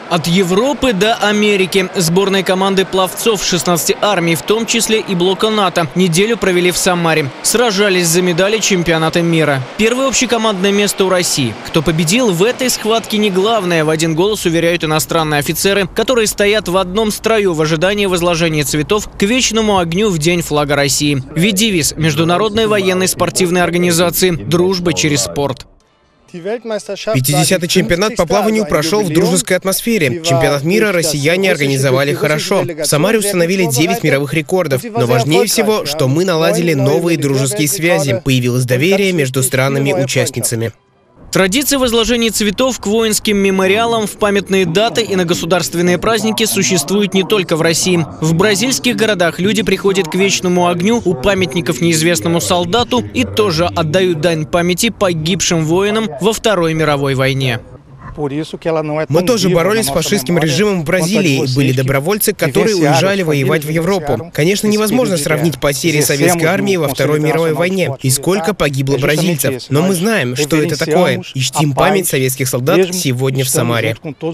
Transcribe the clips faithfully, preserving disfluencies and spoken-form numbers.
От Европы до Америки. Сборные команды пловцов шестнадцати армий, в том числе и блока НАТО, неделю провели в Самаре. Сражались за медали чемпионата мира. Первое общекомандное место у России. Кто победил в этой схватке, не главное, в один голос уверяют иностранные офицеры, которые стоят в одном строю в ожидании возложения цветов к вечному огню в День флага России. Ведь девиз Международной военной спортивной организации «Дружба через спорт». пятидесятый чемпионат по плаванию прошел в дружеской атмосфере. Чемпионат мира россияне организовали хорошо. В Самаре установили девять мировых рекордов. Но важнее всего, что мы наладили новые дружеские связи. Появилось доверие между странами-участницами. Традиция возложения цветов к воинским мемориалам в памятные даты и на государственные праздники существует не только в России. В бразильских городах люди приходят к вечному огню у памятников неизвестному солдату и тоже отдают дань памяти погибшим воинам во Второй мировой войне. Мы тоже боролись с фашистским режимом в Бразилии. Были добровольцы, которые уезжали воевать в Европу. Конечно, невозможно сравнить потери советской армии во Второй мировой войне и сколько погибло бразильцев. Но мы знаем, что это такое, и чтим память советских солдат сегодня в Самаре.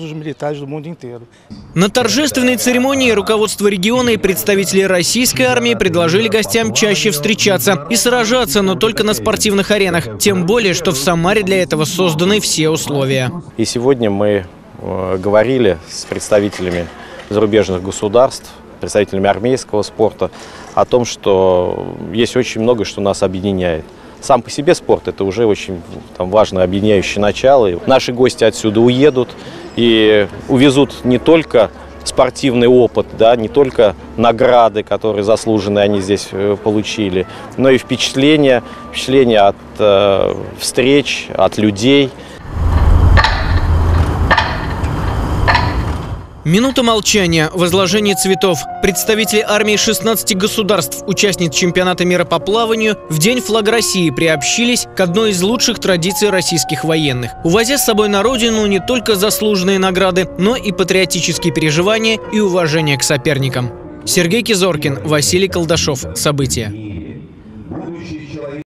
На торжественной церемонии руководство региона и представители российской армии предложили гостям чаще встречаться и сражаться, но только на спортивных аренах. Тем более, что в Самаре для этого созданы все условия. И сегодня мы говорили с представителями зарубежных государств, представителями армейского спорта о том, что есть очень много, что нас объединяет. Сам по себе спорт – это уже очень там, важное объединяющее начало. И наши гости отсюда уедут и увезут не только спортивный опыт, да, не только награды, которые заслуженные они здесь получили, но и впечатления, впечатления от э, встреч, от людей. Минута молчания, возложение цветов. Представители армии шестнадцати государств, участниц чемпионата мира по плаванию, в День флага России приобщились к одной из лучших традиций российских военных. Увозя с собой на родину не только заслуженные награды, но и патриотические переживания и уважение к соперникам. Сергей Кизоркин, Василий Колдашов. События.